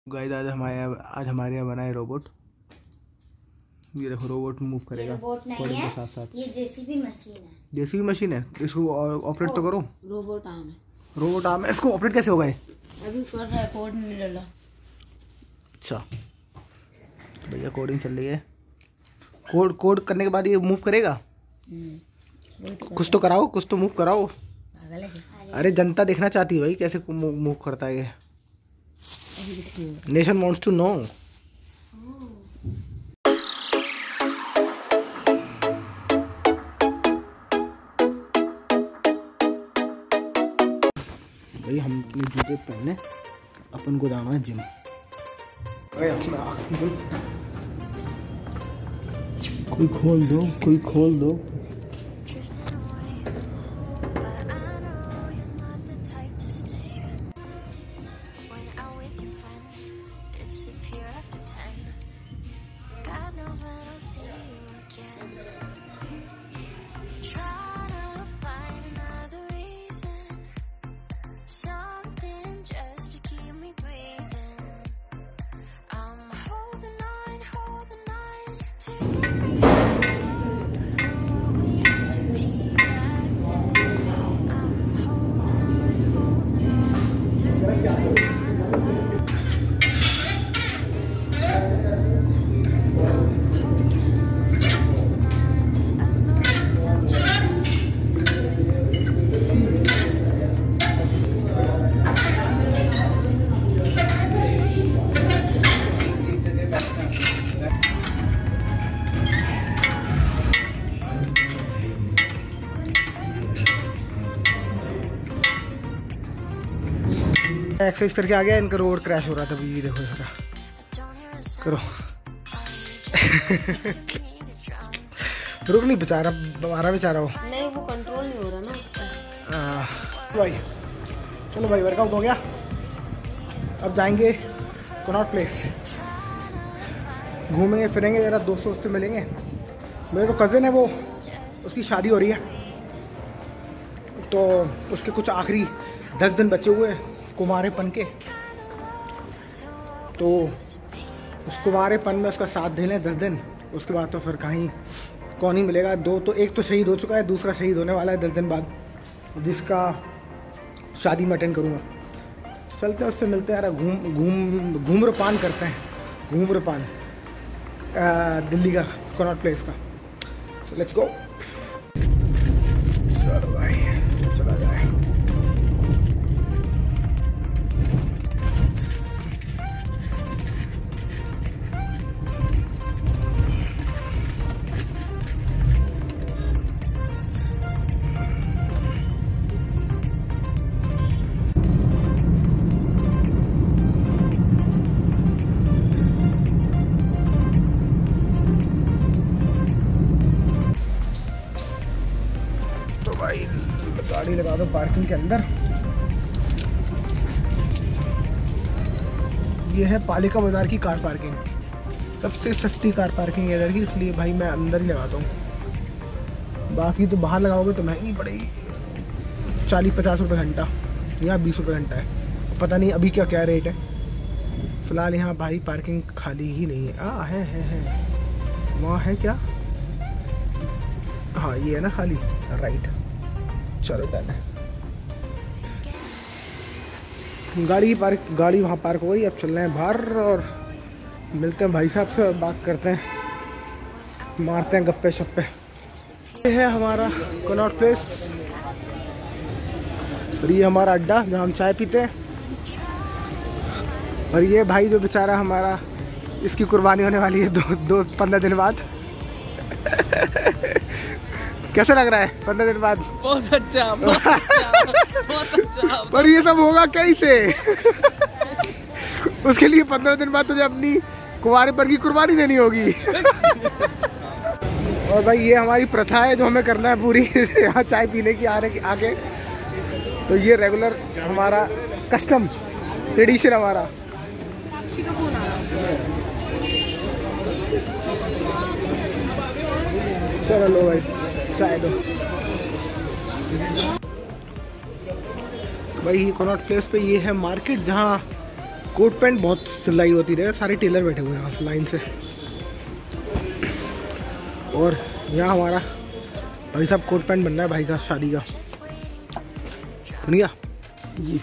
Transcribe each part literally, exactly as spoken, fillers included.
Guys आज हमारे यहाँ आज हमारे यहाँ बना है रोबोट। ये देखो रोबोट मूव करेगा रोबोट नहीं है, के साथ साथ। ये जेसीबी मशीन है। जेसीबी मशीन है, इसको ऑपरेट तो करो। रोबोट आर्म है। रोबोट आर्म है, इसको ऑपरेट कैसे होगा? ये अभी कर रहा है, कोड नहीं डाला। अच्छा भैया कोडिंग चल रही है। कोड कोड करने के बाद ये मूव करेगा। कुछ तो कराओ, कुछ तो मूव कराओ। अरे जनता देखना चाहती है भाई कैसे मूव करता है ये। Nation wants to know. भाई हम अपने जूते पहने, अपन को जाना है जिम। कोई खोल दो, कोई खोल दो। एक्सरसाइज करके आ गया, इनका रोड क्रैश हो रहा था। ये देखो जरा करो। रुक नहीं बेचारा, हमारा बेचारा हो नहीं, वो कंट्रोल नहीं हो रहा ना। आ, भाई चलो भाई वर्कआउट हो गया। अब जाएंगे कनॉट प्लेस, घूमेंगे फिरेंगे, जरा दोस्तों से मिलेंगे। मेरे तो कज़न है, वो उसकी शादी हो रही है, तो उसके कुछ आखिरी दस दिन बचे हुए हैं कुमारेपन के। तो उस कुमारेपन में उसका साथ दे लें दस दिन, उसके बाद तो फिर कहीं कौन ही मिलेगा। दो तो एक तो शहीद हो चुका है, दूसरा शहीद होने वाला है दस दिन बाद, जिसका शादी में अटेंड करूँगा। चलते हैं, उससे मिलते हैं यार, घूम घूम घूम्रपान करते हैं। घूम्रपान दिल्ली का कनॉट प्लेस का। So let's go. चलो भाई चला जाए। गाड़ी लगा दो पार्किंग के अंदर। ये है पालिका बाजार की कार पार्किंग, सबसे सस्ती कार पार्किंग है इधर की, इसलिए भाई मैं अंदर ही लगाता हूँ। बाकी तो बाहर लगाओगे तो महंगी पड़ेगी, चालीस पचास रुपये घंटा, यहाँ बीस रुपये घंटा है। पता नहीं अभी क्या क्या रेट है। फिलहाल यहाँ भाई पार्किंग खाली ही नहीं है। आ है है है वहाँ है क्या? हाँ ये है ना खाली, राइट। चलो डन है। गाड़ी पार्क गाड़ी वहाँ पार्क हो गई। अब चल रहे हैं बाहर और मिलते हैं भाई साहब से, बात करते हैं, मारते हैं गप्पे शप्पे। ये है हमारा कनॉट प्लेस और ये हमारा अड्डा जहाँ हम चाय पीते हैं। और ये भाई जो बेचारा हमारा, इसकी कुर्बानी होने वाली है दो दो पंद्रह दिन बाद। कैसा लग रहा है पंद्रह दिन बाद? बहुत अच्छा, बहुत अच्छा, बहुत अच्छा। पर ये सब होगा कैसे? उसके लिए पंद्रह दिन बाद तुझे अपनी कुंवारेपन की कुर्बानी देनी होगी। और भाई ये हमारी प्रथा है जो हमें करना है पूरी, यहाँ चाय पीने की आने आगे। तो ये रेगुलर हमारा कस्टम, ट्रेडिशन हमारा। चलो लो भाई चाय दो। भाई कनॉट प्लेस पे ये है मार्केट, जहाँ कोट पैंट बहुत सिलाई होती रहे, सारे टेलर बैठे हुए हैं यहाँ लाइन से। और यहाँ हमारा भाई साहब कोट पैंट बन रहा है भाई का शादी का, बन गया जी।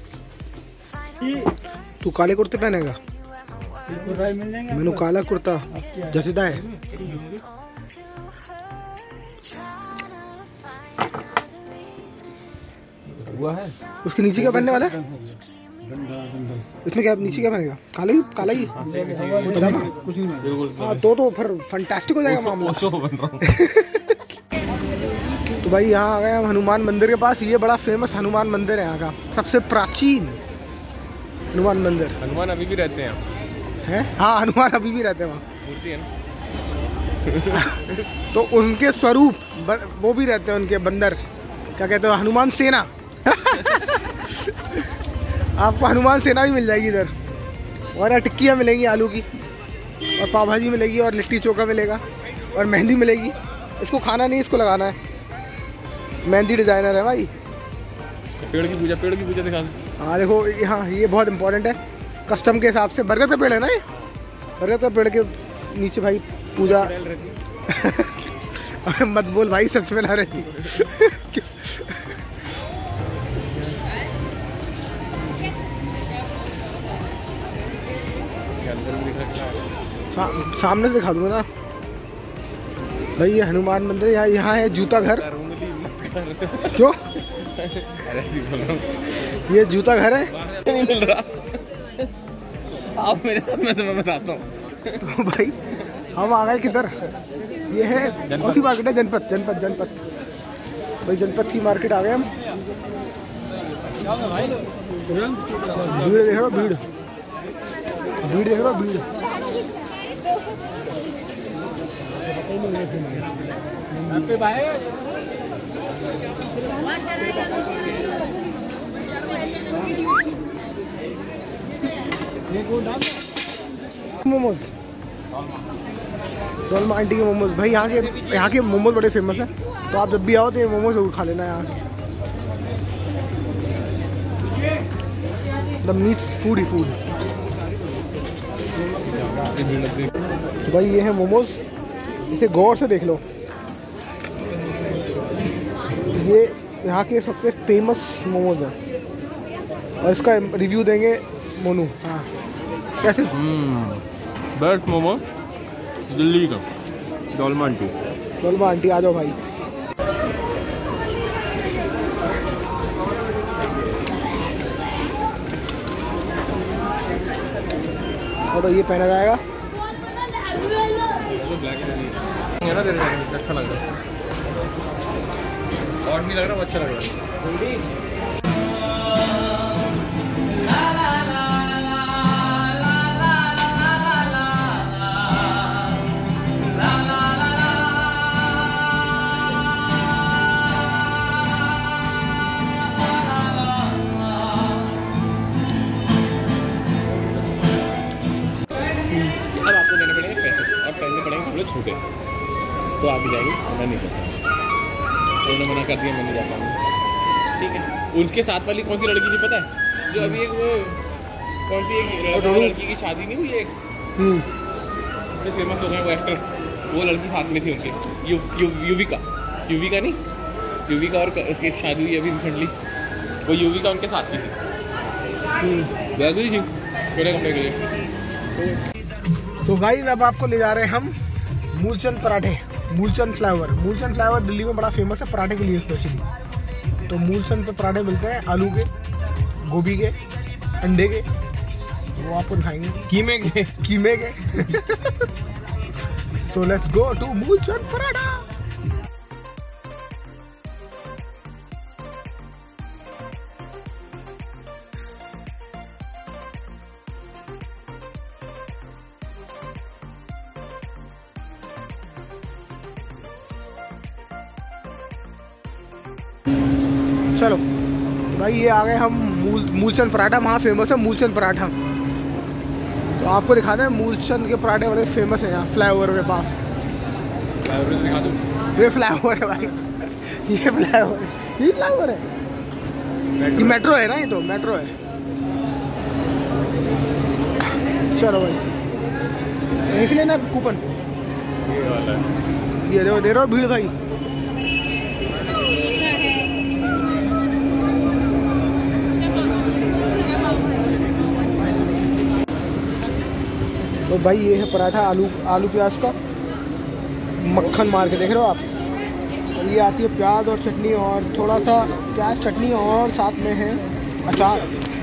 तू काले कुर्ते पहनेगा? मैंने काला कुर्ता जचता है। हुआ है उसके नीचे क्या पहनने वाला है? इसमें क्या नीचे क्या पहनेगा? काला ही काला ही पजामा। हाँ तो तो फिर फंटास्टिक हो जाएगा मामला। तो भाई यहाँ आ गए हम हनुमान मंदिर के पास। ये बड़ा फेमस हनुमान मंदिर है यहाँ का, सबसे प्राचीन हनुमान मंदिर। हनुमान अभी भी रहते हैं हैं? हाँ हनुमान अभी भी रहते हैं वहाँ, मूर्ति है ना। तो उनके स्वरूप वो भी रहते हैं, उनके बंदर, क्या कहते हो, हनुमान सेना। आपको हनुमान सेना भी मिल जाएगी इधर। और टिक्कियाँ मिलेंगी आलू की, और पाव भाजी मिलेगी, और लिट्टी चोखा मिलेगा, और मेहंदी मिलेगी। इसको खाना नहीं, इसको लगाना है। मेहंदी डिजाइनर है भाई। पेड़ की पूजा, पेड़ की पूजा दिखा दो। हाँ देखो यहाँ ये बहुत इंपॉर्टेंट है, कस्टम के हिसाब से। बरगद का पेड़ है ना ये, बरगद का पेड़ के नीचे भाई पूजा। मत बोल भाई, सच में ना रहती। सा, सामने से दिखा दूंगा ना भाई। ये हनुमान मंदिर, यहाँ यहाँ है जूता घर। क्यों? ये जूता घर है। नहीं मिल रहा। आप मेरे साथ, मैं तुम्हें बताता हूँ। तो भाई हम आ गए किधर? ये है कौन सी मार्केट है? जनपद जनपद जनपद भाई, जनपद की मार्केट आ गए हम। भीड़ देख लो, भीड़ भीड़ देख लो, भीड़। मोमोज, डोलमा आंटी के मोमोज भाई। यहाँ के यहाँ के मोमोज बड़े फेमस हैं, तो आप जब भी आओ तो ये मोमोज जरूर खा लेना यहाँ। द मीट्स फूड ही फूड। तो भाई ये है मोमोज, इसे गौर से देख लो। ये यहाँ के सबसे फेमस मोमोज है, और इसका रिव्यू देंगे मोनू। हाँ कैसे? बेस्ट मोमो दिल्ली का, डोलमा आंटी। डोलमा आंटी आ जाओ भाई। और ये पहना जाएगा, अच्छा लग रहा है। और नहीं लग रहा, अच्छा लग रहा है। अब आपको देने पड़ेंगे पैसे, और पैसे पड़ेंगे थोड़े छोटे, तो आगे जाएंगे। मैं नहीं सकता, उन्होंने मना कर दिया, मैं नहीं जाता हूँ। ठीक है। उनके साथ वाली कौन सी लड़की थी पता है? जो अभी एक वो कौन सी एक लड़का, लड़की की शादी नहीं हुई एक, इतने फेमस हो गए वो एक्टर, वो लड़की साथ में थी उनके। यू, यू, युविका युविका नहीं युविका और उसकी शादी हुई अभी रिसेंटली, वो युविका उनके साथ की थी। वैसे ही थी छोटे कपड़े के लिए। तो गाइस अब आपको ले जा रहे हैं हम मूलचंद पराठे, मूलचंद फ्लावर। मूलचंद फ्लावर दिल्ली में बड़ा फेमस है पराठे के लिए स्पेशली। तो मूलचंद पे पराठे मिलते हैं, आलू के, गोभी के, अंडे के, वो आपको दिखाएंगे, कीमे के कीमे के। So let's go to Moolchand paratha. चलो भाई ये आ गए हम मूल मूलचंद पराठा। वहाँ फेमस है मूलचंद पराठा, तो आपको दिखाते हैं मूलचंद के पराठे बड़े फेमस हैं यहाँ फ्लाईओवर के पास। दिखा दो, ये फ्लाईओवर है भाई, ये फ्लाईओवर है, ये फ्लाईओवर है, ये मेट्रो है ना, ये तो मेट्रो है। चलो भाई इसलिए ना कूपन ये वाला है। ये देखो दे रहा हूँ भीड़ भाई। तो भाई ये है पराठा आलू आलू प्याज का, मक्खन मार के देख रहे हो आप। और ये आती है प्याज और चटनी और थोड़ा सा प्याज चटनी और साथ में है अचार।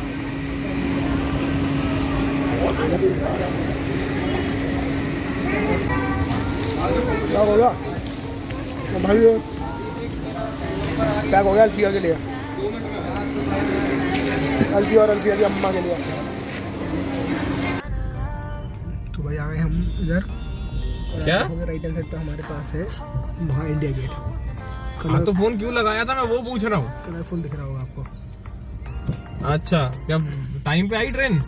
क्या हो गया भाई, ये पैक हो गया अल्फिया के लिए, अल्फिया और अल्फिया की अम्मा के लिए। तो भाई आ गए हम इधर, क्या राइट हैंड साइड पे हमारे पास है वहाँ इंडिया गेट। हाँ तो फोन क्यों लगाया था मैं वो पूछ रहा हूँ। कलरफुल दिख रहा होगा आपको। अच्छा क्या टाइम पे आई ट्रेन?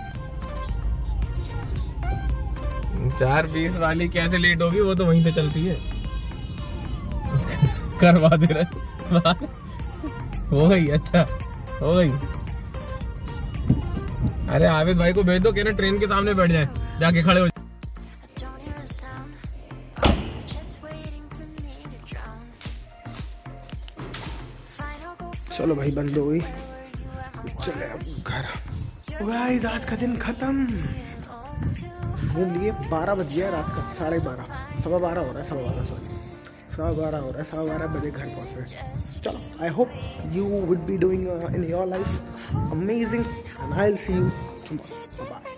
चार बीस वाली कैसे लेट होगी, वो तो वहीं से चलती है। करवा दे रहे हो गई। अच्छा हो गई। अरे आविद भाई को भेज दो, कहना ट्रेन के सामने बैठ जाए, जाके खड़े हो। चलो भाई बंद हो गई, चले अब घर। गाइस आज का दिन खत्म, घूम लिए। बारह बज गया रात का, साढ़े बारह सवा बारह हो रहा है, सवा बारह सॉरी सवा बारह हो रहा है, सवा बारह बजे घर पहुँच रहे। चलो I hope you would be doing in your life amazing and I will see you tomorrow. Bye.